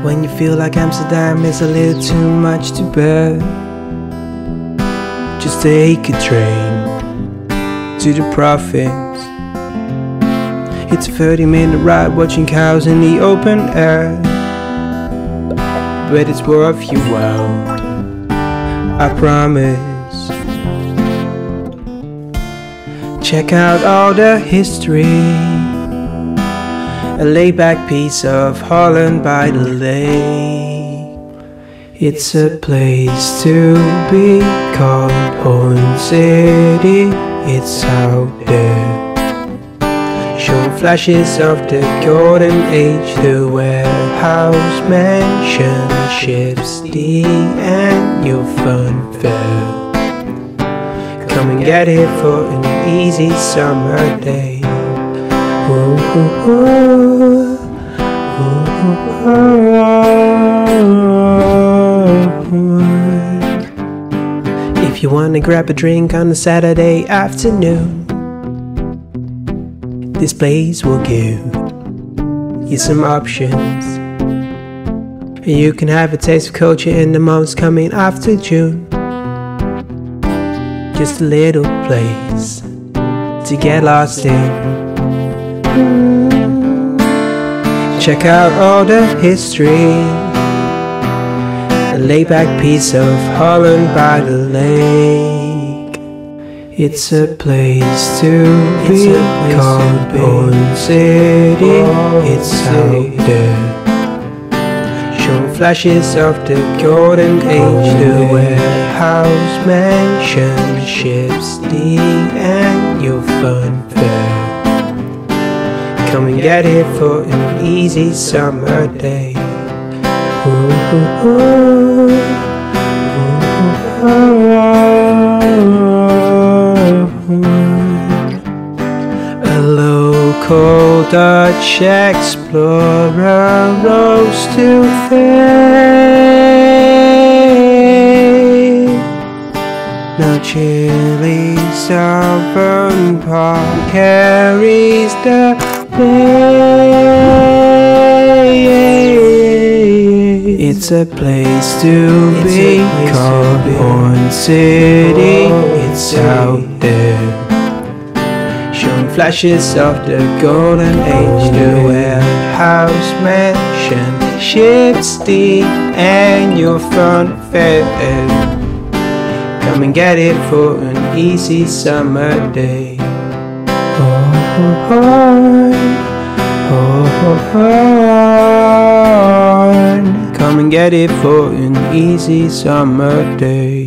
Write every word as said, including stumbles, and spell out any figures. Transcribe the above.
When you feel like Amsterdam is a little too much to bear, just take a train to the province. It's a thirty minute ride watching cows in the open air, but it's worth your while, I promise. Check out all the history, a laid-back piece of Holland by the lake. It's a place to be called Hoorn City. It's out there, showing flashes of the golden age, the warehouse, mansion, ships, the annual fun fair. Come and get it for an easy summer day. Ooh, ooh, ooh, ooh, ooh. If you wanna grab a drink on a Saturday afternoon, this place will give you some options. You can have a taste of culture in the months coming after June. Just a little place to get lost in. Check out all the history, a laid-back piece of Holland by the lake. It's a place to be called Hoorn City. It's out there, showing flashes of the golden age, the warehouse, mansion, ships, the annual fun fair. Come and get it for an easy summer day. Ooh, ooh, ooh, ooh, ooh. A local Dutch explorer rose to fame. Now chilly southern part carries the It's a place to be called Hoorn City. It's out there, showing flashes of the golden age, the warehouse, mansion, ships, the annual fun fair. Come and get it for an easy summer day. Hoorn, Hoorn, come and get it for an easy summer day.